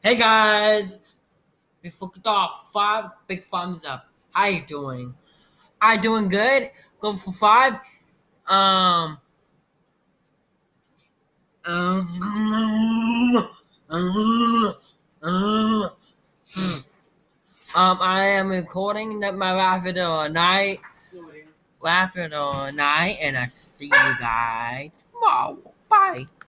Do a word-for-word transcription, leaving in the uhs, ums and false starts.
Hey guys, before we off, five big thumbs up. How you doing? I doing good. Go for five. Um, um, um, um, I am recording that my laughing all night, laughing all night, and I see you guys tomorrow. Bye.